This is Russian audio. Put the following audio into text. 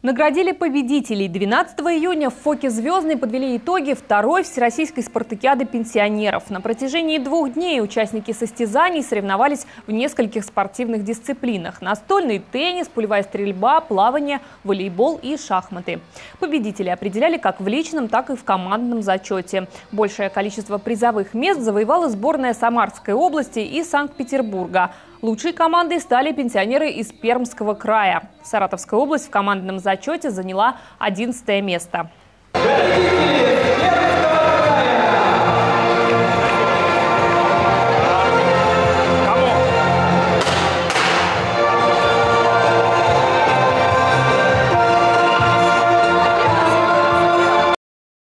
Наградили победителей. 12 июня в Фоке «Звездный» подвели итоги второй всероссийской спартакиады пенсионеров. На протяжении 2 дней участники состязаний соревновались в нескольких спортивных дисциплинах: настольный теннис, пулевая стрельба, плавание, волейбол и шахматы. Победители определяли как в личном, так и в командном зачете. Большее количество призовых мест завоевала сборная Самарской области и Санкт-Петербурга. Лучшей командой стали пенсионеры из Пермского края. Саратовская область в командном зачете заняла 11-е место.